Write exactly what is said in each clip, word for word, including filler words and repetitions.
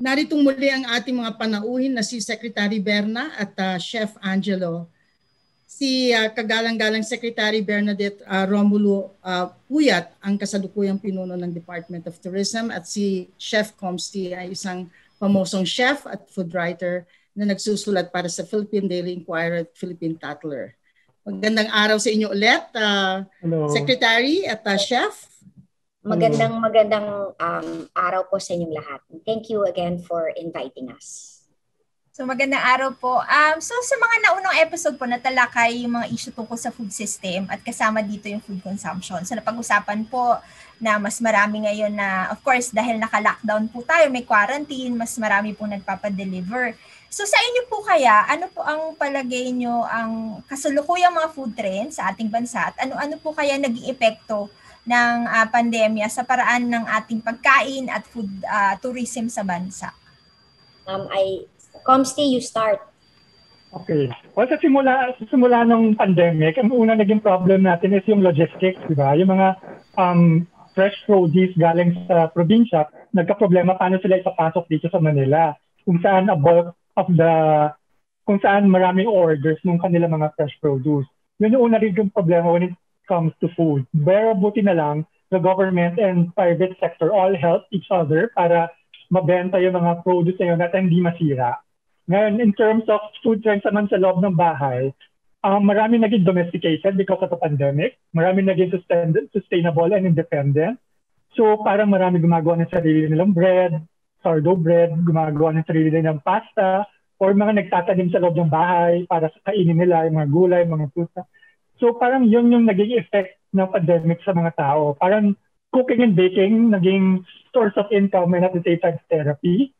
Naritong muli ang ating mga panauhin na si Secretary Berna at uh, Chef Angelo. Si uh, kagalang-galang Secretary Bernadette uh, Romulo uh, Puyat ang kasalukuyang pinuno ng Department of Tourism at si Chef Comsty ay isang pamosong chef at food writer na nagsusulat para sa Philippine Daily Inquirer at Philippine Tatler. Magandang araw sa inyo ulit, uh, Secretary at uh, Chef. Magandang magandang um, araw po sa inyong lahat. Thank you again for inviting us. So magandang araw po. Um, so sa mga naunang episode po natalakay yung mga issue tungkol sa food system at kasama dito yung food consumption. So napag-usapan po na mas marami ngayon na, of course, dahil naka-lockdown po tayo, may quarantine, mas marami po nagpapadeliver. So sa inyo po kaya, ano po ang palagay nyo ang kasalukuyang mga food trends sa ating bansa at ano-ano po kaya naging epekto ng uh, pandemya sa paraan ng ating pagkain at food uh, tourism sa bansa? Um, I, Comsty, you start. Okay. Well, sa simula, sa simula ng pandemic, ang una naging problem natin is yung logistics, di ba? Yung mga um, fresh produce galing sa probinsya, nagka-problema paano sila ipapasok dito sa Manila. Kung saan a bulk of the, kung saan maraming orders ng kanila mga fresh produce. Yun yung una rin yung problema when it comes to food. Pero buti na lang, the government and private sector all help each other para mabenta yung mga produce na yun at hindi masira. Ngayon, in terms of food trends naman sa loob ng bahay, um, marami naging domesticated because of the pandemic. Marami naging sustainable and independent. So parang marami gumagawa ng sarili nilang bread, sourdough bread, gumagawa ng sarili nilang pasta, or mga nagtatanim sa loob ng bahay para sa kainin nila, yung mga gulay, mga prutas. So parang yun yung naging effect ng pandemic sa mga tao. Parang cooking and baking, naging source of income and at the same time therapy.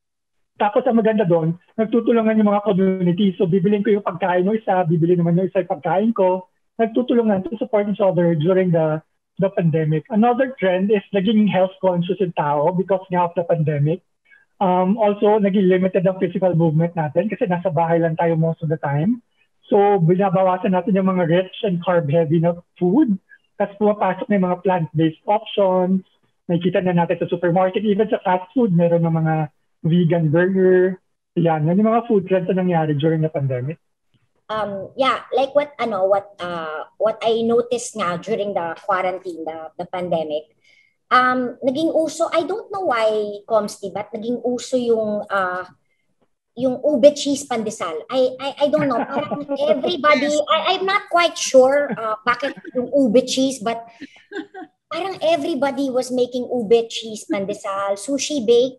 Tapos ang maganda doon, nagtutulungan yung mga community. So bibilin ko yung pagkain ng isa, bibili naman yung isa yung pagkain ko. Nagtutulungan to support each other during the the pandemic. Another trend is naging health conscious yung tao because nga of the pandemic. Um, also, naging limited ang physical movement natin kasi nasa bahay lang tayo most of the time. So, binabawasan natin yung mga rich and carb-heavy na food. Kasi pumapasok na yung mga plant-based options. Nakikita na natin sa supermarket. Even sa fast food, meron ng mga vegan burger. Yan, yan yung mga food trends na nangyari during the pandemic. Um, yeah, like what ano, what uh, what I noticed nga during the quarantine, the, the pandemic, um, naging uso, I don't know why, Comsty, but naging uso yung uh, yung ube cheese pandesal. I I I don't know. Parang everybody, I I'm not quite sure uh, bakit yung ube cheese, but parang everybody was making ube cheese pandesal, sushi bake.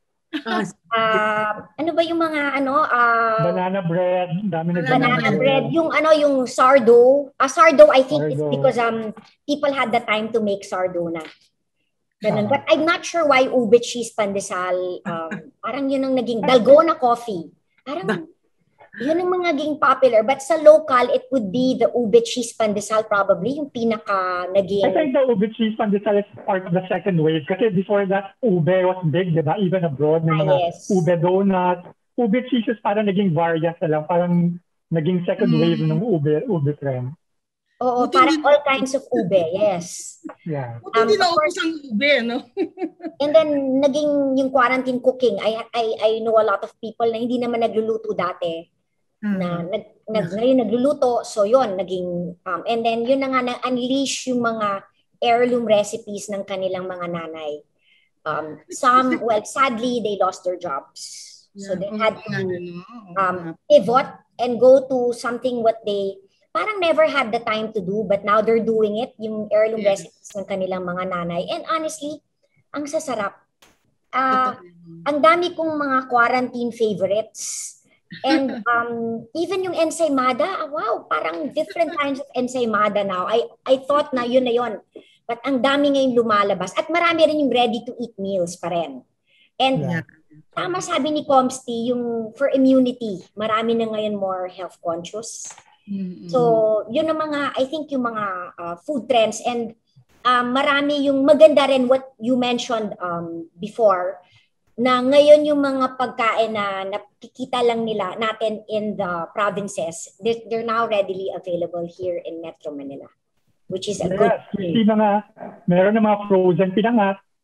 Uh, ano ba yung mga ano uh, banana bread, dami na banana, banana bread, yung ano yung sourdough. Ah, sourdough I think sourdough. It's because um people had the time to make sourdough na. Ganun. But I'm not sure why ube cheese pandesal, um, parang yun ang naging dalgona coffee. Parang yun ang mga naging popular. But sa local, it would be the ube cheese pandesal probably, yung pinaka naging... I think the ube cheese pandesal is part of the second wave. Kasi before that, ube was big, di ba? Even abroad, may mga ah, yes. ube donut. Ube cheese is parang naging variant na lang. Parang naging second mm. wave ng ube, ube trend. Oo, parang all kinds of ube, yes. Yeah. Um, hindi na ubos ang ube, no? And then, naging yung quarantine cooking, I, I, I know a lot of people na hindi naman nagluluto dati. Hmm. Na nag, nag, ngayon nagluluto, so yun, naging, um, and then yun na nga, na-unleash yung mga heirloom recipes ng kanilang mga nanay. Um, some, well, sadly, they lost their jobs. So they had to um, pivot and go to something what they parang never had the time to do, but now they're doing it, yung heirloom yes. recipes ng kanilang mga nanay. And honestly, ang sasarap. Uh, ang dami kong mga quarantine favorites. And um, even yung ensaymada, wow, parang different kinds of ensaymada now. I I thought na yun na yun. But ang dami ngayon lumalabas. At marami rin yung ready-to-eat meals pa rin. And yeah. tama sabi ni Comsty, yung for immunity, marami na ngayon more health conscious. Mm-hmm. So, yun ang mga, I think yung mga uh, food trends and um, marami yung maganda rin what you mentioned um, before na ngayon yung mga pagkain na nakikita lang nila natin in the provinces, they're, they're now readily available here in Metro Manila, which is a yes, good thing. Yes, mga, meron na mga frozen pinangat,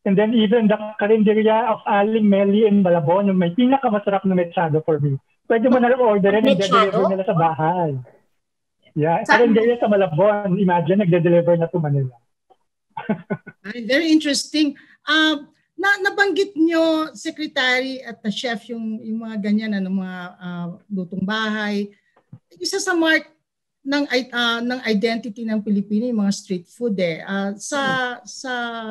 And then even the karinderya of Aling Meli in Malabon, yung may pinakamasarap na mechado for me. Pwede mo na lang orderin and de-deliver nila sa bahay. Yeah, karinderya sa Malabon. Imagine, nagde-deliver na to Manila. Very interesting. Uh, na nabanggit nyo, Secretary at the Chef, yung, yung mga ganyan, ano, mga uh, lutong bahay. Isa sa mark ng uh, ng identity ng Pilipino yung mga street food eh. Uh, sa sa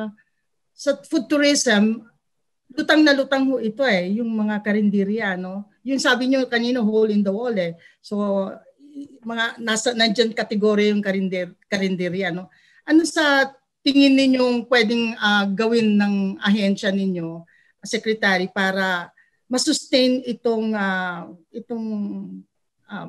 sa food tourism, lutang na lutang ho ito eh, yung mga karinderya, no. Yung sabi niyo kanina, hole in the wall eh. So mga nasa nandiyan kategory yung karinder karinderya, no. Ano sa tingin ninyong pwedeng uh, gawin ng ahensya ninyo, Secretary, para ma-sustain itong uh, itong uh,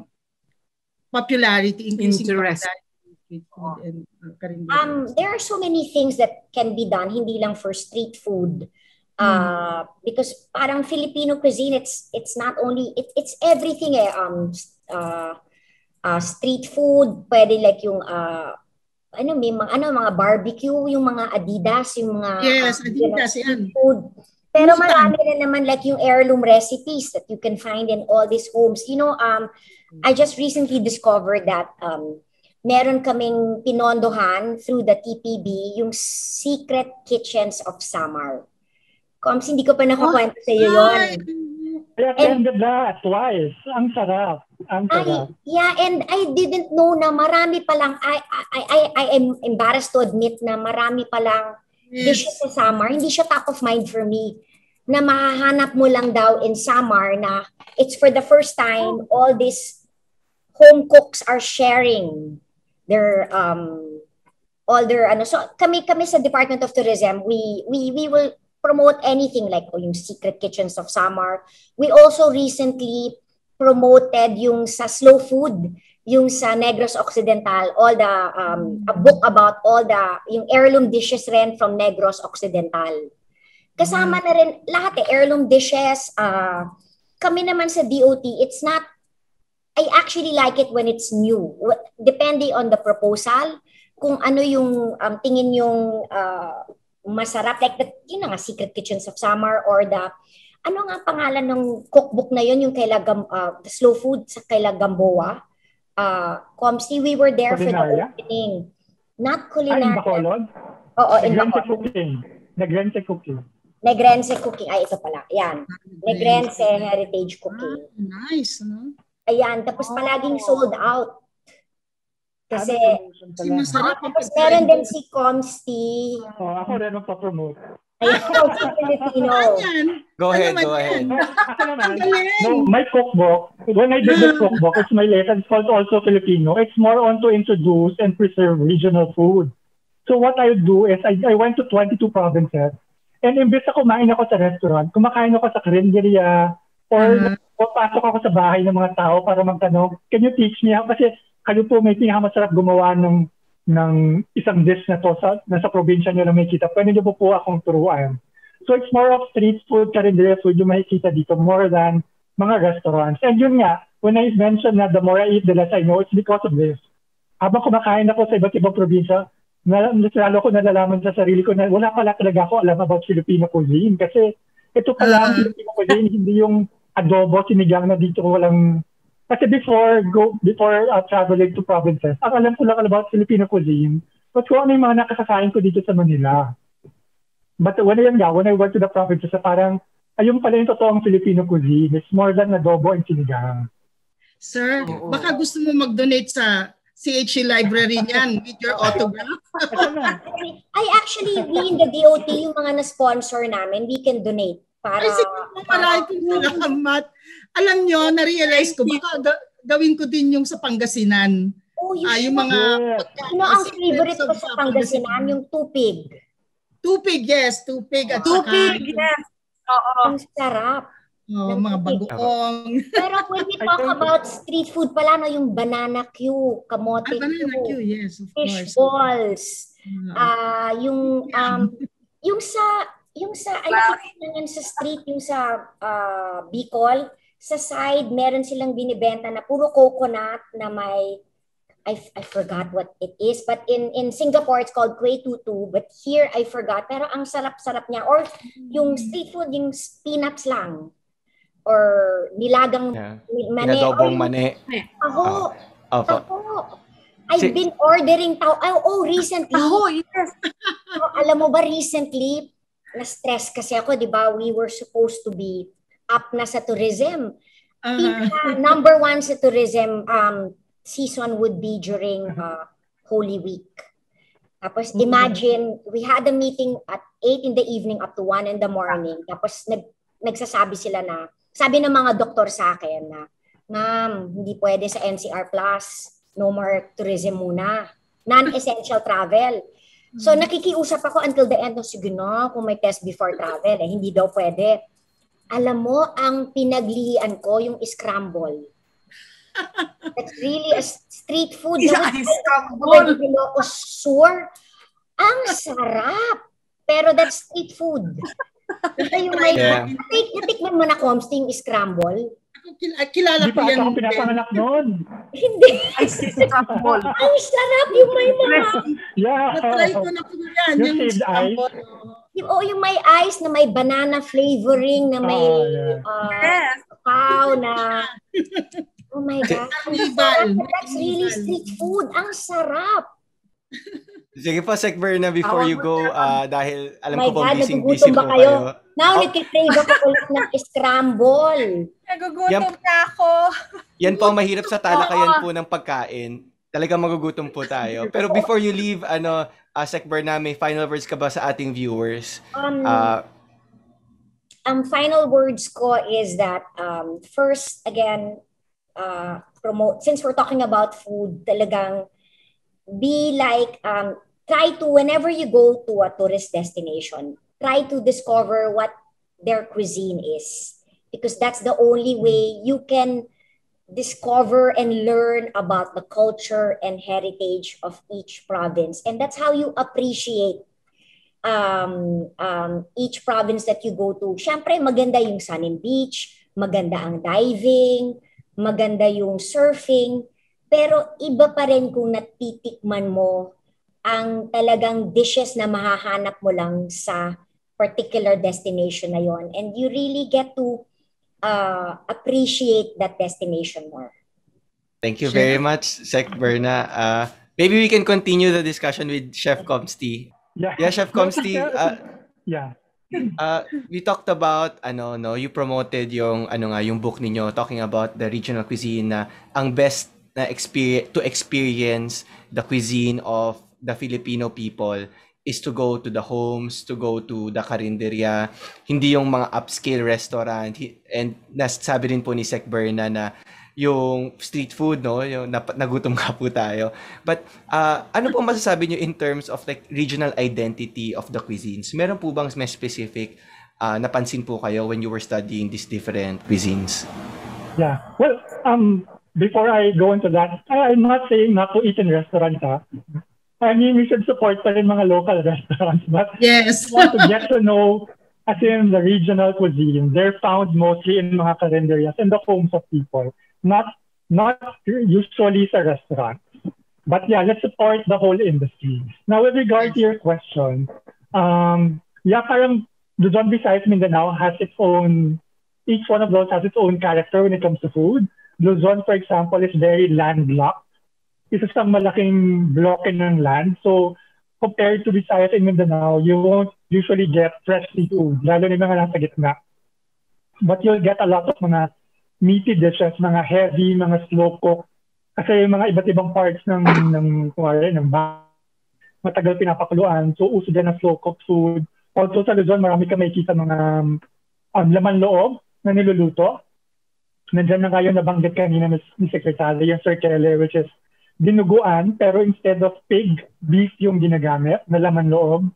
popularity, increasing interest popularity in street food and uh, karinderya? Um, there are so many things that can be done, hindi lang for street food. Uh, hmm. Because parang Filipino cuisine, it's it's not only, it, it's everything eh. Um, uh, uh, street food, pwede like yung, uh, ano, may mga, ano, mga barbecue, yung mga Adidas, yung mga yes, uh, Adidas, you know, food. Pero marami rin naman like yung heirloom recipes that you can find in all these homes. You know, um, I just recently discovered that um, meron kaming pinondohan through the T P B, yung Secret Kitchens of Samar. Kung hindi ko pa nakakwento oh, sa iyo yun. I attended that twice. Ang sarap. Ang sarap. I, yeah, and I didn't know na marami palang, I, I, I, I am embarrassed to admit na marami palang yes. dishes sa Samar. Hindi siya top of mind for me. Na mahahanap mo lang daw in Samar na it's for the first time all these home cooks are sharing their um all their ano, so kami kami sa Department of Tourism, we we we will promote anything like oh, yung Secret Kitchens of Samar. We also recently promoted yung sa slow food, yung sa Negros Occidental, all the um a book about all the yung heirloom dishes rin from Negros Occidental. Kasama na rin lahat eh, heirloom dishes. Uh, kami naman sa D O T, it's not, I actually like it when it's new. Depending on the proposal, kung ano yung um, tingin yung uh, masarap. Like, the, yun na nga, Secret Kitchens of Samar or the, ano nga pangalan ng cookbook na yun, yung kaila, uh, the slow food sa kaila Gamboa. Uh, Comsi, we were there Culinaria? For the opening. Not culinary. Ah, in Bacolod? Oo, in Negrense Bacolod. Cooking. Negrense Cooking. Negrense Cooking. Ay, ito pala. Yan. Negrense Heritage Cooking. Ah, nice, no? Ayan. Tapos palaging sold out. Kasi, si masarap. Tapos meron din si Comsti. Oh, ako rin magpapromote. Ayan, si Filipino. Go ahead, go ahead. No, my cookbook, when I did the cookbook, it's my latest, it's called also Filipino. It's more on to introduce and preserve regional food. So what I do is, I, I went to twenty-two provinces. And imbes na kumain ako sa restaurant, kumakain ako sa karinderya, or uh-huh. pasok ako sa bahay ng mga tao para magtanong, can you teach me? Kasi kayo po may pinakamasarap gumawa ng, ng isang dish na to sa, nasa probinsya nyo lang may kita. Pwede nyo po po akong turuan. So it's more of street food, karinderya food yung makikita dito more than mga restaurants. And yun nga, when I mentioned na the more I eat, the less I know, it's because of this. Habang kumakain ako sa iba't ibang probinsya, lalo ko nalalaman sa sarili ko na wala pala talaga ako alam about Filipino cuisine. Kasi ito pala ang uh, Filipino cuisine, hindi yung adobo, sinigang na dito walang... Kasi before go before uh, traveling to provinces, ang alam ko lang about Filipino cuisine, but kung ano yung mga nakakakain ko dito sa Manila. But when I, when I went to the provinces, parang ayun pala yung totoong Filipino cuisine. It's more than adobo and sinigang. Sir, oh, baka gusto mo mag-donate sa C H E library niyan with your autograph. I actually, we in the D O T, yung mga na-sponsor namin, we can donate. Para, Ay, sige po, maraming salamat. Alam nyo, na-realize ko, baka ga- gawin ko din yung sa Pangasinan. Oh, you ah, yung mga... You know, ang favorite ko sa Pangasinan, yung tupig. Tupig, yes. Tupig at tupig, saka... yes. Oo. Ang sarap. Oh, mga bagoong. Pero when we talk about street food pala, no, yung banana Q, kamote ah, banana Q, yes, of fish course. balls, uh, yung, um, yung sa, yung sa, ano yan sa street, yung sa uh, Bicol, sa side, meron silang binibenta na puro coconut na may I, I forgot what it is, but in in Singapore it's called Kueh Tutu, but here I forgot, pero ang sarap-sarap niya. Or yung street food, yung peanuts lang, or nilagang Yeah. mani. Inadobong Or, mani. Taho. Oh. Opo. Taho. I've Si- been ordering tao. Oh, oh, recently. Oh, yes. Oh, alam mo ba, recently, na-stress kasi ako, di ba? We were supposed to be up na sa tourism. Uh-huh. Pinaka number one sa tourism um, season would be during uh, Holy Week. Tapos imagine, we had a meeting at eight in the evening up to one in the morning. Tapos nag, nagsasabi sila na, sabi ng mga doktor sa akin na, ma'am, hindi pwede sa N C R Plus. No more tourism muna. Non-essential travel. So nakikiusap ako until the end. No, sige na, kung may test before travel, eh, hindi daw pwede. Alam mo, ang pinaglihian ko, yung scramble. That's really a street food. Yeah, Na scramble. ko sure. Ang sarap. Pero that's street food. Ito yung may... Yeah. Natik, natikman mo na, Comsti, yung scramble? Kil- kilala Hindi ko pa yan. ako pinapanganak noon. Hindi. Ay, si Scramble. Ang sarap yung may mga... Yeah. Na-try ko na po yan. Yung Yung shaved Scramble. Yung, oh, yung may ice na may banana flavoring, na may Oh, yeah. uh, Yes. cow na... Oh my God. Ang Carnival. sarap. That's really street food. Ang sarap. Sige po, Sec Berna, before you go, uh, dahil alam My ko po God, busy, nagugutom busy po ba kayo? kayo. Now, Oh. nagkikrave ako ulit ng scramble. Nagugutom Yan- na ako. Yan po ang mahirap sa talakayan po ng pagkain. Talagang magugutom po tayo. Pero before you leave, ano, uh, Sec Berna, may final words ka ba sa ating viewers? Um, Uh, ang final words ko is that, um, first, again, uh, promote, since we're talking about food, talagang be like, um, try to, whenever you go to a tourist destination, try to discover what their cuisine is. Because that's the only way you can discover and learn about the culture and heritage of each province. And that's how you appreciate um, um, each province that you go to. Siyempre, maganda yung sun and beach, maganda ang diving, maganda yung surfing, pero iba pa rin kung natitikman mo ang talagang dishes na mahahanap mo lang sa particular destination na yon, and you really get to uh, appreciate that destination more. Thank you very much, Sec Berna. Uh, maybe we can continue the discussion with Chef Comsti. Yeah. Yeah, Chef Comsti, uh, Yeah. uh, we talked about, ano, no, you promoted yung, ano nga, yung book ninyo, talking about the regional cuisine na ang best na experience, to experience the cuisine of the Filipino people is to go to the homes, to go to the karinderya, hindi yung mga upscale restaurant. And nasabi rin po ni Sec Berna na yung street food, no, yung nap- nagutom nga po tayo. But uh, ano po masasabi nyo in terms of like regional identity of the cuisines? Meron po bang mas specific uh, napansin po kayo when you were studying these different cuisines? Yeah. Well, um, before I go into that, I, I'm not saying not to eat in restaurants, ha? I mean, we should support pa rin mga local restaurants, but Yes. want to get to know, as in the regional cuisine, they're found mostly in mga karinderyas and the homes of people, not not usually sa restaurants. But yeah, let's support the whole industry. Now, with regard to your question, um, yeah, parang Luzon, Visayas, Mindanao has its own, each one of those has its own character when it comes to food. Luzon, for example, is very landlocked. Isa siyang malaking bloke ng land. So, compared to Visayas and Mindanao, you won't usually get fresh seafood, lalo na yung mga nasa gitna. But you'll get a lot of mga meaty dishes, mga heavy, mga slow cook. Kasi yung mga iba't ibang parts ng, ng, kumari, ng matagal pinapakuluan. So, uso din ng slow cooked food. Also sa Luzon, marami ka makikita mga um, laman loob na niluluto. Nandiyan na kayo nabanggit kanina ni, ni Secretary, yung Sir Kele, which is dinuguan, pero instead of pig, beef yung ginagamit na laman loob.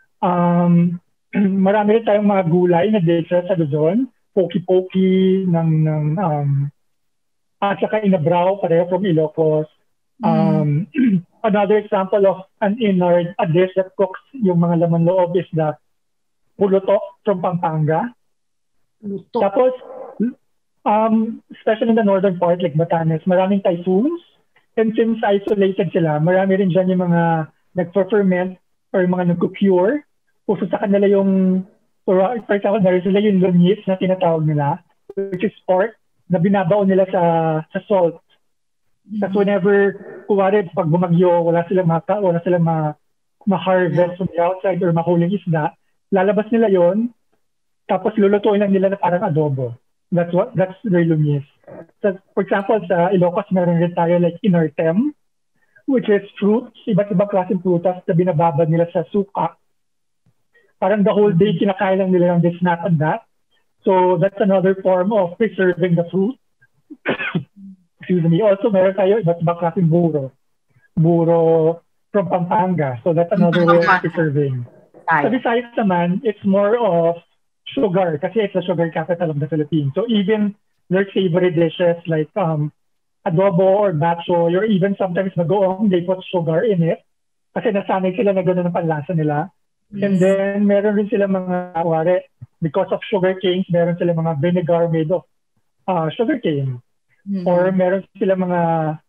Um, marami rin tayong mga gulay na dishes sa Luzon. Poki-poki ng, ng um, at saka inabraw, pareho from Ilocos. Um, mm. Another example of an inner a dish that cooks yung mga laman loob is the pulutok from Pampanga. Luto. Tapos, um, especially in the northern part, like Batanes, maraming typhoons. And since isolated sila, marami rin dyan yung mga nag-ferment or yung mga nag-cure. Puso sa kanila yung, for, for example, meron sila yung lunis na tinatawag nila, which is pork, na binabaon nila sa sa salt. Kasi whenever, kuwari, pag bumagyo, wala silang maka, wala silang ma, ma-harvest from the outside or mahuling isda, lalabas nila yon, tapos lulutuin lang nila na parang adobo. That's what that's their lumis. So, for example, sa Ilocos, meron rin tayo like inertem, which is fruits, iba't ibang klaseng prutas na binababad nila sa suka. Parang the whole day, kinakain lang nila ng this, not and that. So, that's another form of preserving the fruit. Excuse me. Also, meron tayo iba't ibang klaseng buro. Buro from Pampanga. So, that's another way of preserving. Sa Visayas naman, it's more of sugar kasi it's the sugar capital of the Philippines. So, even their savory dishes like um, adobo or batchoy or even sometimes magoong, they put sugar in it kasi nasanay sila na gano'n ang panlasa nila. Yes. And then, meron rin sila mga, wari, because of sugar canes, meron sila mga vinegar made of uh, sugar cane. Mm-hmm. Or meron sila mga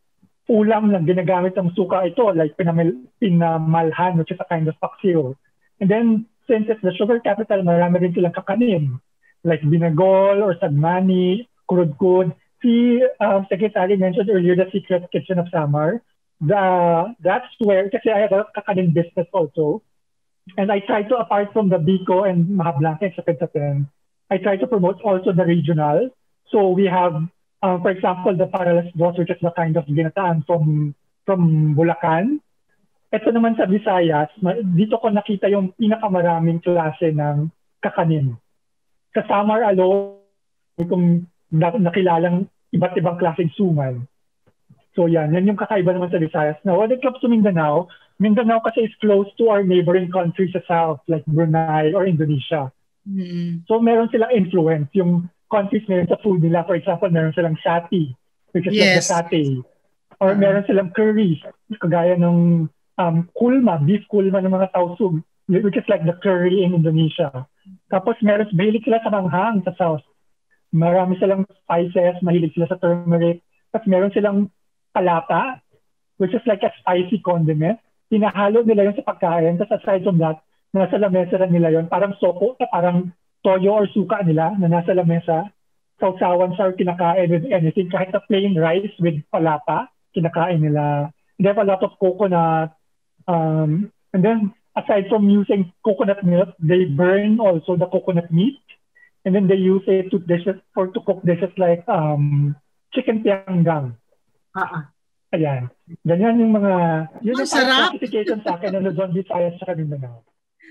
ulam na ginagamit ng suka ito, like pinamil, pinamalhan, which is a kind of paksiw. And then, since it's the sugar capital, marami rin silang kakanin, like binagol or sagmani, kurudkud. Si um, Secretary mentioned earlier the Secret Kitchen of Samar. The, that's where, kasi I have a kakanin business also. And I try to, apart from the Biko and Mahablanca and Sapin-Sapin, I try to promote also the regional. So we have, um, for example, the Paralas Dos, which is the kind of ginataan from, from Bulacan. Ito naman sa Visayas, dito ko nakita yung pinakamaraming klase ng kakanin. Sa Samar alone, kung nakilalang iba't ibang klaseng suman. So yan, yan yung kakaiba naman sa Visayas. Now, when it comes to Mindanao, Mindanao kasi is close to our neighboring countries sa south, like Brunei or Indonesia. Mm-hmm. So meron silang influence. Yung countries meron sa food nila, for example, meron silang sati, which is yes. like the satay. Or uh-huh. meron silang curries, kagaya ng um, kulma, beef kulma ng mga tausug, which is like the curry in Indonesia. Tapos meron, mahilig sila sa manghang sa south. Marami silang spices, mahilig sila sa turmeric. Tapos meron silang palata, which is like a spicy condiment. Tinahalo nila yun sa pagkain. Tapos aside from that, nasa lamesa rin nila yun. Parang soko, parang toyo or suka nila na nasa lamesa. Sausawan sa kinakain with anything. Kahit na plain rice with palata, kinakain nila. They have a lot of coconut. Um, and then, aside from using coconut milk, they burn also the coconut meat. And then they use it to dishes for to cook dishes like um, chicken pianggang. Uh-uh. Ayan. Ganyan yung mga, yun ang yung sarap. classification sa akin na Luzon, Visayas sa Mindanao.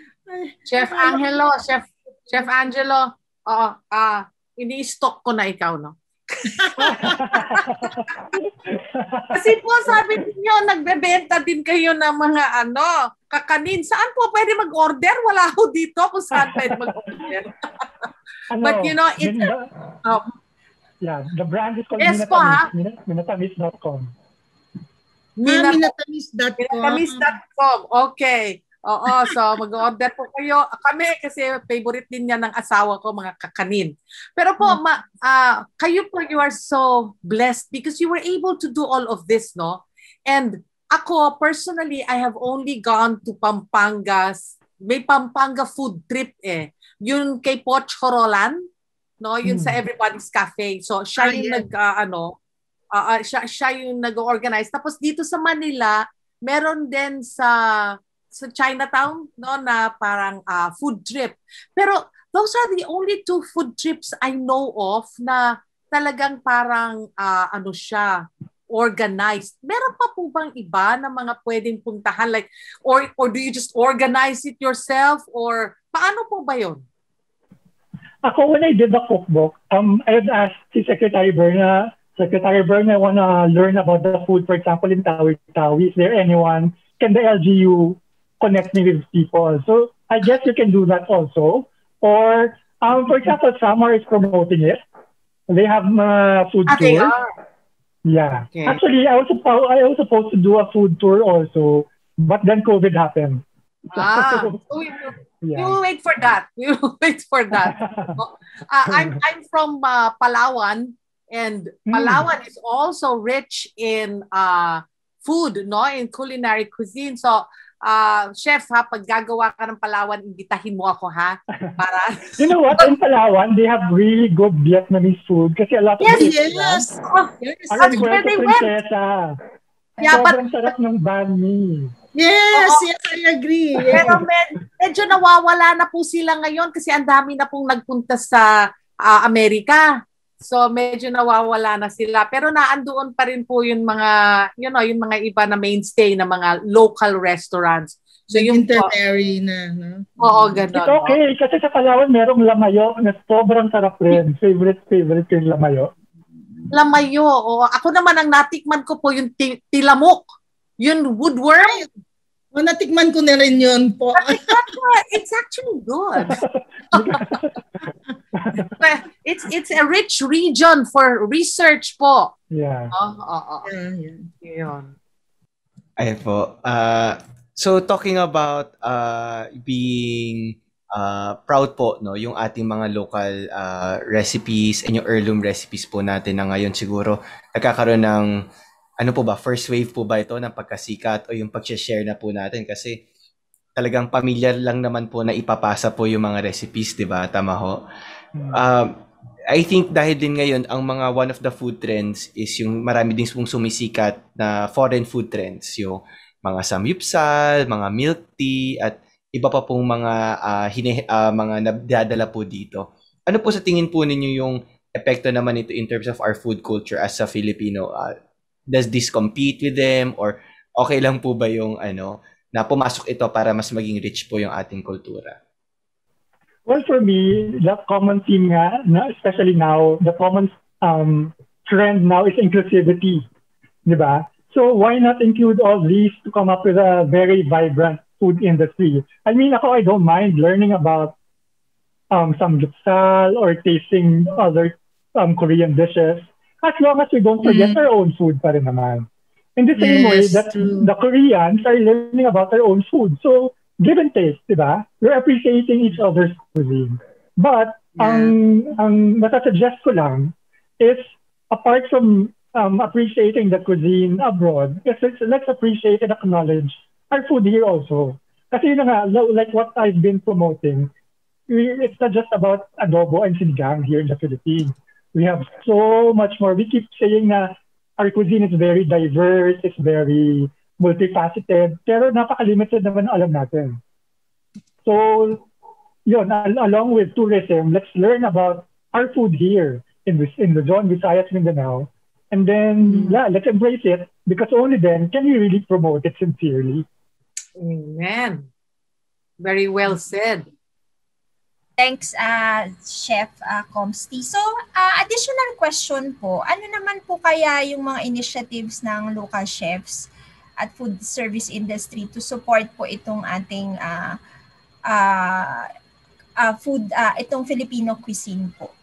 Chef Angelo, Chef Chef Angelo, oo, ah, ini-stock ko na ikaw, no? Kasi po sabi niyo nagbebenta din kayo ng mga ano, kakanin. Saan po pwede mag-order? Wala ho dito kung saan pwede mag-order. Ano, but you know, it's uh, yeah, the brand is called yes, Minatamis, minatamis dot com. Minat- minatamis dot com. Minatamis dot com. Okay. Oo, so mag-order po kayo. Kami kasi favorite din niya ng asawa ko, mga kakanin. Pero po, ma, uh, kayo po, you are so blessed because you were able to do all of this, no? And ako, personally, I have only gone to Pampanga's, may Pampanga food trip eh. Yun kay Poch Horolan, no? Yun hmm. sa Everybody's Cafe. So, siya yung ah, nag, uh, ano, uh, uh, siya, siya yung nag-organize. Tapos dito sa Manila, meron din sa sa Chinatown, no, na parang uh, food trip. Pero those are the only two food trips I know of na talagang parang uh, ano siya, organized. Meron pa po bang iba na mga pwedeng puntahan? Like, or, or do you just organize it yourself? Or paano po ba yun? Ako, when I did the cookbook, um, I had asked si Secretary Berna, Secretary Berna, I want to learn about the food, for example, in Tawi-Tawi. Is there anyone, can the L G U connect me with people? So I guess you can do that also. Or, um, for example, Samar is promoting it. They have a food ah, tour. Yeah. Okay. Actually, I was, I was supposed to do a food tour also, but then COVID happened. Ah, so we will, yeah. we will wait for that. We will wait for that. uh, I'm I'm from uh, Palawan, And Mm. Palawan is also rich in uh, food, no? In culinary cuisine. So, uh, chef, ha, pag gagawa ka ng Palawan, imbitahin mo ako, ha? Para... You know what? In Palawan, they have really good Vietnamese food kasi a lot of Yes, the Yes. restaurants Oh, Yes. are That's in where Puerto they went. Princesa. Yeah, but Sobrang sarap ng banh mi. Yes, Oo. yes, I agree. pero med- medyo nawawala na po sila ngayon kasi ang dami na pong nagpunta sa ah, Amerika. So medyo nawawala na sila. Pero naandoon pa rin po yung mga, you know, yung mga iba na mainstay na mga local restaurants. So yung po, Intermarry na. No? oo, ganun. It's okay kasi sa Palawan merong lamayo na sobrang sarap rin. Favorite, favorite ko yung lamayo. Lamayo. Oo. Ako naman ang natikman ko po yung ti- tilamok. Yung woodworm. O, natikman ko na rin yun po. It's actually good. it's it's a rich region for research po. Yeah. Oh, oh, oh. Yeah, yeah. Yun. Ayun po. Uh, so talking about uh, being uh, proud po, no, yung ating mga local uh, recipes and yung heirloom recipes po natin na ngayon siguro nagkakaroon ng ano po ba, first wave po ba ito ng pagkasikat o yung pag-share na po natin kasi talagang pamilyar lang naman po na ipapasa po yung mga recipes, di ba? Tama ho. Um, I think dahil din ngayon, ang mga one of the food trends is yung marami din pong sumisikat na foreign food trends. Yung mga samyupsal, mga milk tea, at iba pa pong mga, uh, hine, uh, mga nadadala po dito. Ano po sa tingin po ninyo yung epekto naman ito in terms of our food culture as a Filipino? Uh, does this compete with them? Or okay lang po ba yung ano, na pumasok ito para mas maging rich po yung ating kultura? Well, for me, the common theme nga, na, especially now, the common um, trend now is inclusivity. Di ba? So why not include all these to come up with a very vibrant food industry? I mean, ako, I don't mind learning about um, samgyeopsal or tasting other um, Korean dishes as long as we don't forget mm. our own food pa rin naman. In the same yes, way that true. the Koreans are learning about their own food. So, give and take, di ba? We're appreciating each other's cuisine. But, yeah. ang, ang matasuggest ko lang is, apart from um, appreciating the cuisine abroad, let's, let's appreciate and acknowledge our food here also. Kasi yun nga, like what I've been promoting, it's not just about adobo and sinigang here in the Philippines. We have so much more. We keep saying na our cuisine is very diverse, it's very multifaceted, pero napaka-limited naman alam natin. So, yun, along with tourism, let's learn about our food here in this in Luzon, Visayas, Mindanao, and then, mm. yeah, let's embrace it, because only then can we really promote it sincerely. Amen. Very well said. Thanks, uh, Chef uh, Comsty. So, uh, additional question po, ano naman po kaya yung mga initiatives ng local chefs at food service industry to support po itong ating uh, uh, uh, food, uh, itong Filipino cuisine po?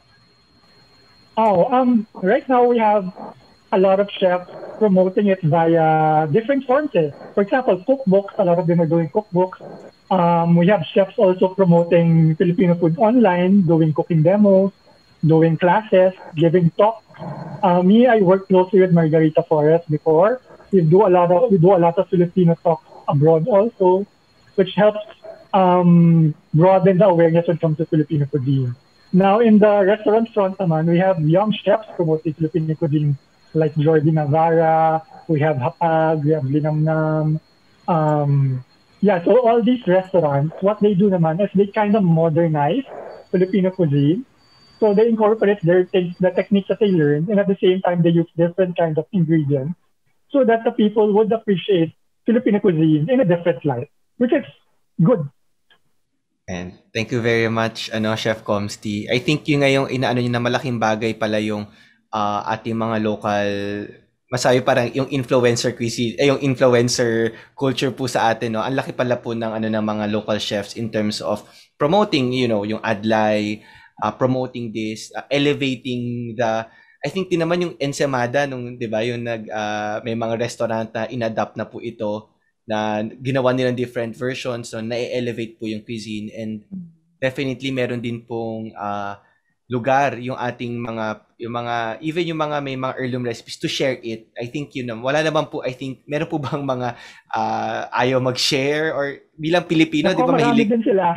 Oh, um, right now we have a lot of chefs promoting it via different forms. For example, cookbooks, a lot of them are doing cookbooks. Um, we have chefs also promoting Filipino food online, doing cooking demos, doing classes, giving talks. Uh, me, I worked closely with Margarita Forrest before. We do a lot of we do a lot of Filipino talks abroad also, which helps um, broaden the awareness when it comes to Filipino cuisine. Now, in the restaurant front, naman, we have young chefs promoting Filipino cuisine, like Jordi Navarra. We have Hapag, we have Linamnam. Um, Yeah, so all these restaurants, what they do naman is they kind of modernize Filipino cuisine. So they incorporate their te- the techniques that they learn, and at the same time they use different kinds of ingredients so that the people would appreciate Filipino cuisine in a different light, which is good. And thank you very much, ano, Chef Comsty. I think yung ngayong inaano niyo na malaking bagay pala yung uh, ating mga local, masabi parang yung influencer cuisine, eh, yung influencer culture po sa atin, no. Ang laki pala po ng ano ng mga local chefs in terms of promoting, you know, yung adlay, uh, promoting this, uh, elevating the, I think din naman yung ensaymada nung, 'di ba, yung nag uh, may mga restaurant na inadapt na po ito na ginawa nilang different versions, so na-elevate po yung cuisine, and definitely meron din pong uh, lugar yung ating mga yung mga, even yung mga may mga heirloom recipes, to share it. I think yun naman. Wala naman po, I think, meron po bang mga uh, ayaw mag-share or bilang Pilipino, di ba mahilig? Din sila.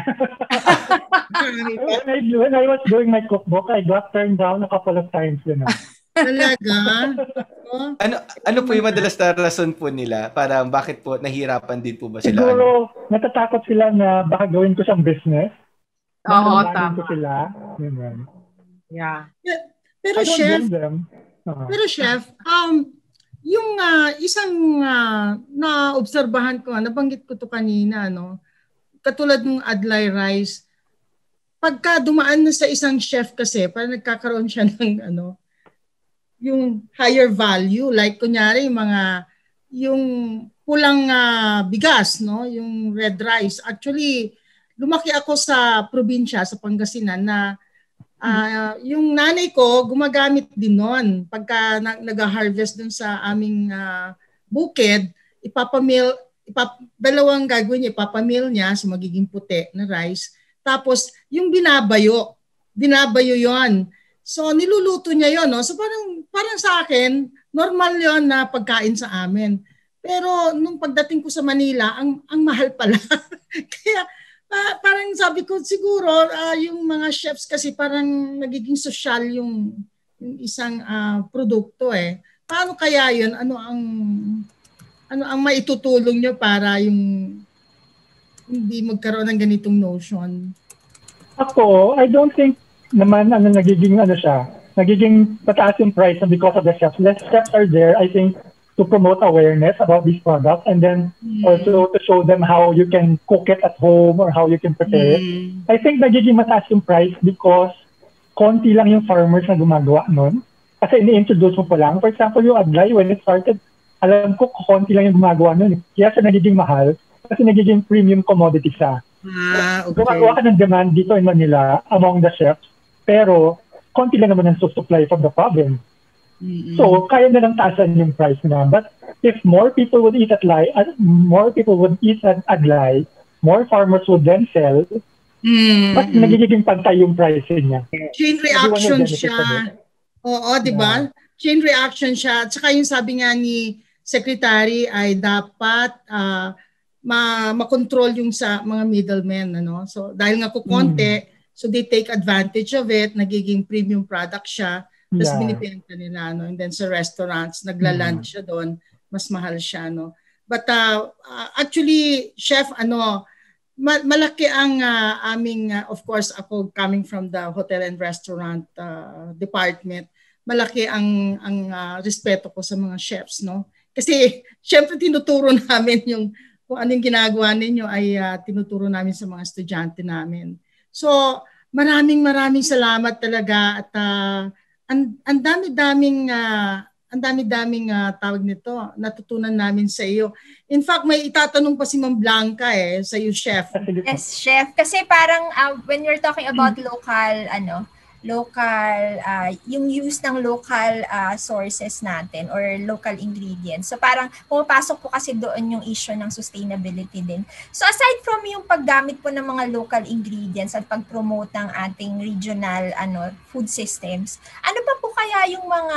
when, I, when I was doing my cookbook, I got turned down a couple of times. You know? Talaga? ano ano po yung madalas na rason po nila? Parang bakit po nahirapan din po ba sila? Siguro, ano? Natatakot sila na baka gawin ko siyang business. Oo, tama. Ko sila. Yun, yeah. yeah. Pero chef, uh-huh. pero chef, um, yung uh, isang uh, na-obserbahan ko, nabanggit ko to kanina, no? Katulad ng Adlai rice, pagka dumaan na sa isang chef kasi, parang nagkakaroon siya ng ano, yung higher value, like kunyari yung mga, yung pulang uh, bigas, no? Yung red rice. Actually, lumaki ako sa probinsya, sa Pangasinan, na Uh, yung nanay ko gumagamit din noon pagka na, nag-harvest dun sa aming uh, bukid, ipapamil ipap, dalawang gagawin niya, ipapamil niya sa so magiging puti na rice, tapos yung binabayo binabayo yon, so niluluto niya yon, no? So parang parang sa akin normal yon na pagkain sa amin, pero nung pagdating ko sa Manila ang ang mahal pala. Kaya Uh, parang sabi ko siguro uh, yung mga chefs kasi parang nagiging social yung, yung isang uh, produkto eh. Paano kaya yun? Ano ang ano ang maitutulong nyo para yung hindi magkaroon ng ganitong notion? Ako, I don't think naman ano nagiging ano siya, nagiging pataas yung price because of the chefs. The chefs are there, I think, to promote awareness about these products, and then mm. also to show them how you can cook it at home or how you can prepare mm. it. I think nagiging mataas yung price because konti lang yung farmers na gumagawa nun. Kasi ini-introduce mo pa lang. For example, yung Adlai, when it started, alam ko konti lang yung gumagawa nun. Kaya siya nagiging mahal kasi nagiging premium commodity siya. Ah, okay. Gumagawa ka ng demand dito in Manila among the chefs, pero konti lang naman ang supply from the province. Mm-hmm. So, kaya na lang taasan yung price na. But if more people would eat Adlai, uh, more people would eat at Adlai, more farmers would then sell, mm-hmm. but nagiging pantay yung pricing niya. Chain reaction siya. Oo, di ba? Yeah. Chain reaction siya. At saka yung sabi nga ni Secretary ay dapat uh, ma- makontrol yung sa mga middlemen. Ano? So, dahil nga kukonti, mm-hmm. so they take advantage of it, nagiging premium product siya. Tapos yeah. binibenta nila, no? And then sa restaurants, nagla-lunch mm-hmm. siya doon, mas mahal siya, no? But uh, uh, actually, chef, ano, ma- malaki ang uh, aming, uh, of course, ako coming from the hotel and restaurant uh, department, malaki ang ang uh, respeto ko sa mga chefs, no? Kasi syempre tinuturo namin yung kung ano yung ginagawa ninyo ay uh, tinuturo namin sa mga estudyante namin. So, maraming maraming salamat talaga at uh, Ang ang dami-daming uh, ang dami-daming uh, tawag nito, natutunan namin sa iyo. In fact, may itatanong pa si Ma'am Blanca eh sa iyo, chef. Yes, chef. Kasi parang uh, when you're talking about local ano, local uh, yung use ng local uh, sources natin or local ingredients. So parang pumapasok po kasi doon yung issue ng sustainability din. So aside from yung paggamit po ng mga local ingredients at pag-promote ng ating regional ano food systems, ano pa po kaya yung mga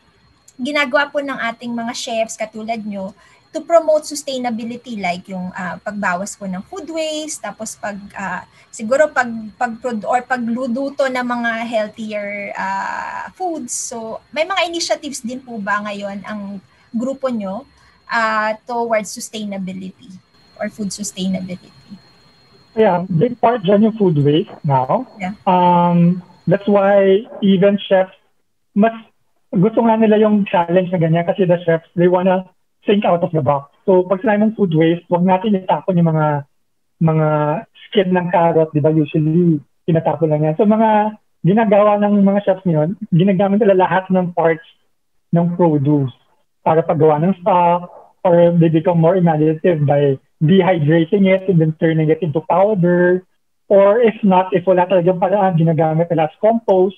ginagawa po ng ating mga chefs katulad nyo to promote sustainability, like yung uh, pagbawas po ng food waste, tapos pag uh, siguro pag pag or pagluluto ng mga healthier uh, foods. So may mga initiatives din po ba ngayon ang grupo nyo uh, towards sustainability or food sustainability? Yeah, big part dyan yung food waste now. Yeah. Um, that's why even chefs, mas gusto nga nila yung challenge na ganyan kasi the chefs, they wanna think out of the box. So, pag sinabi ng food waste, huwag natin itapon yung mga mga skin ng carrot, di ba? Usually, tinatapon lang yan. So, mga ginagawa ng mga chefs ngayon, ginagamit nila lahat ng parts ng produce para paggawa ng stock, or they become more imaginative by dehydrating it and then turning it into powder. Or if not, if wala talagang paraan, ginagamit nila as compost.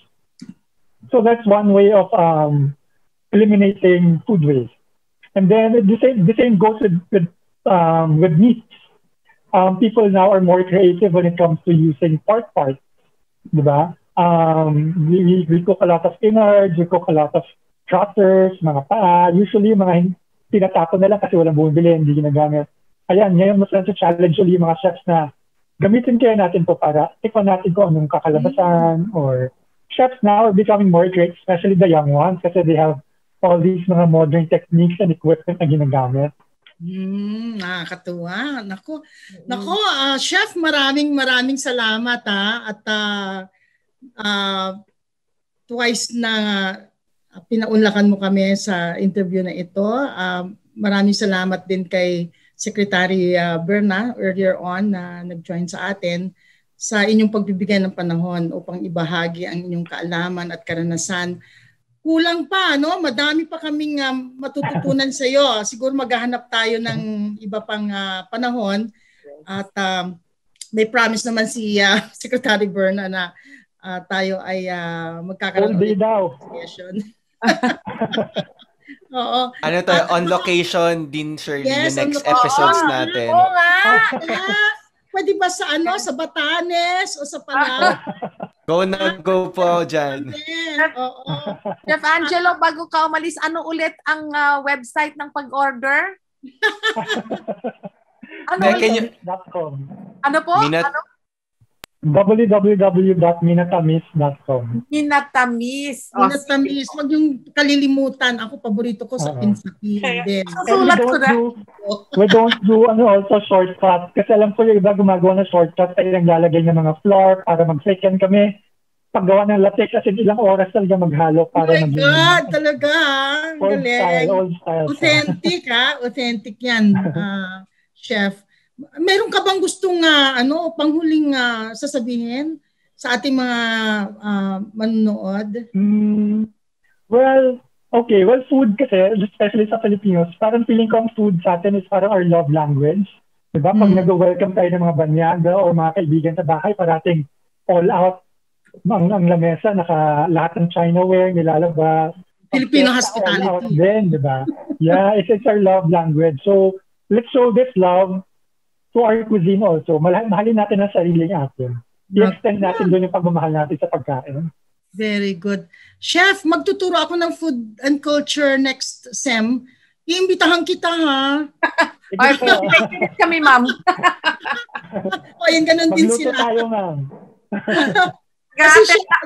So, that's one way of um, eliminating food waste. And then the same, the same goes with with, um, with meat. Um, people now are more creative when it comes to using pork parts, diba? Um, we, we, we cook a lot of innards, we cook a lot of trotters, mga paa. Usually, mga tinatapon na lang kasi walang bumibili, hindi ginagamit. Ayan, ngayon mas lang challenge ulit yung mga chefs na gamitin kaya natin to para tikman natin kung anong kakalabasan, or chefs now are becoming more great, especially the young ones, kasi they have all these mga modern techniques and equipment na ginagamit. Hmm, nakakatuwa. Nako, nako, uh, chef, maraming maraming salamat ha. At uh, uh, twice na uh, pinaunlakan mo kami sa interview na ito. Uh, maraming salamat din kay Secretary uh, Berna earlier on na nag-join sa atin sa inyong pagbibigay ng panahon upang ibahagi ang inyong kaalaman at karanasan. Kulang pa, no? Madami pa kaming uh, matututunan sa iyo. Siguro maghahanap tayo ng iba pang uh, panahon. At uh, may promise naman si uh, Secretary Berna na uh, tayo ay uh, magkakaroon ulit ng session. Oo. Ano to, uh, on location din, Shirley, yes, yung next on episodes oh, natin. Oo nga. Uh, pwede ba sa ano, sa Batanes o sa Palau? Go na go po dyan. Oo. Chef Angelo, bago ka umalis, ano ulit ang uh, website ng pag-order? Ano you... Ano po? Minat... Ano? w w w dot minatamis dot com Minatamis. Oh, Minatamis. Huwag yung kalilimutan. Ako, paborito ko sa uh-huh. Pinsapin din. Susulat ko na. We don't do ano, also shortcut. Kasi alam ko yung iba gumagawa ng shortcut tayo lang lalagay ng mga flour para mag-second kami. Paggawa ng latte kasi ilang oras talaga maghalo para oh my maging... God, talaga. Old galing. style, old style. Authentic ha? Authentic yan, uh, chef. Meron ka bang gustong uh, ano, panghuling uh, sasabihin sa ating mga uh, manonood? Mm, well, okay. Well, food kasi, especially sa Filipinos, parang feeling ko ang food sa atin is parang our love language. Diba? Pag mm. nag-welcome tayo ng mga banyaga o mga kaibigan sa bahay, parating all out ang, ang lamesa, naka lahat ng Chinaware, nilalabas. Filipino hospitality. All out din, diba? Yeah, it's, it's our love language. So, let's show this love to our cuisine also. Mahal, mahalin natin ang sariling atin. I-extend natin doon yung pagmamahal natin sa pagkain. Very good. Chef, magtuturo ako ng food and culture next sem. Iimbitahan kita, ha? Ay, kami, ma'am. O, yan, ganun din Magluto sila. Magluto tayo, ma'am. Kasi siya,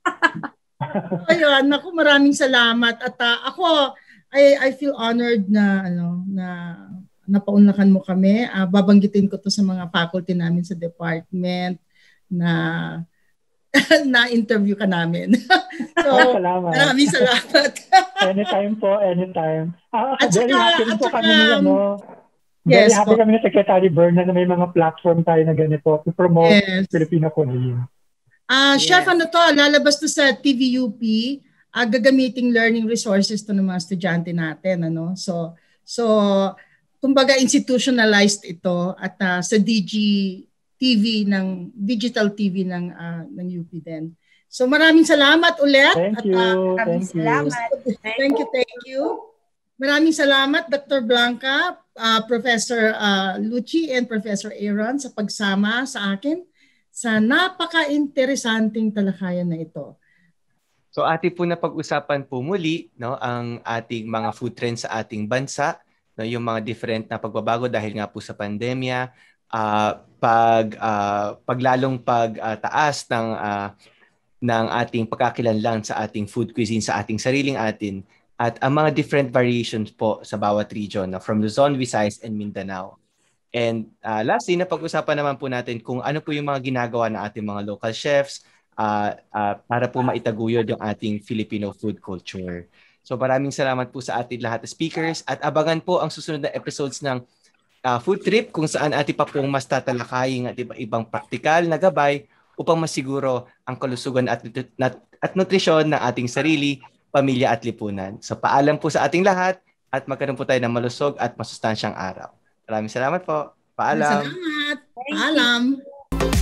ayun, naku, maraming salamat. At uh, ako, I, I feel honored na, ano, na napaunlakan mo kami. Uh, babanggitin ko to sa mga faculty namin sa department na na-interview ka namin. So, oh, salamat. Maraming salamat. Anytime po, anytime. Ah, at very saka, happy po kami ni, ano, yes, very happy po. kami ni Secretary Berna na may mga platform tayo na ganito to promote yes. Filipino cuisine. Ah, uh, yes. Chef, ano to, lalabas to sa T V U P, uh, gagamiting learning resources to ng mga estudyante natin, ano? So, so kumbaga institutionalized ito at uh, sa D G T V ng digital T V ng uh, ng U P din. So maraming salamat ulit. Thank at, you. Uh, thank you. Salamat. Thank you, thank you. Maraming salamat Doctor Blanca, uh, Professor uh, Lucci and Professor Aaron sa pagsama sa akin sa napaka-interesanting talakayan na ito. So ating po na pag-usapan po muli, no, ang ating mga food trends sa ating bansa, no, yung mga different na pagbabago dahil nga po sa pandemya, uh, pag uh, paglalong pagtaas uh, ng uh, ng ating pagkakilanlan sa ating food cuisine sa ating sariling atin, at ang mga different variations po sa bawat region, no, from Luzon, Visayas, and Mindanao. And uh, lastly, napag-usapan naman po natin kung ano po yung mga ginagawa ng ating mga local chefs uh, uh, para po maitaguyod yung ating Filipino food culture. So maraming salamat po sa ating lahat na speakers at abangan po ang susunod na episodes ng uh, Food Trip kung saan ating pa pong mas tatalakayin at iba ibang praktikal na gabay upang masiguro ang kalusugan at, at, at nutrisyon ng ating sarili, pamilya at lipunan. So paalam po sa ating lahat at magkaroon po tayo ng malusog at masustansyang araw. Maraming salamat po. Paalam. Salamat. Paalam.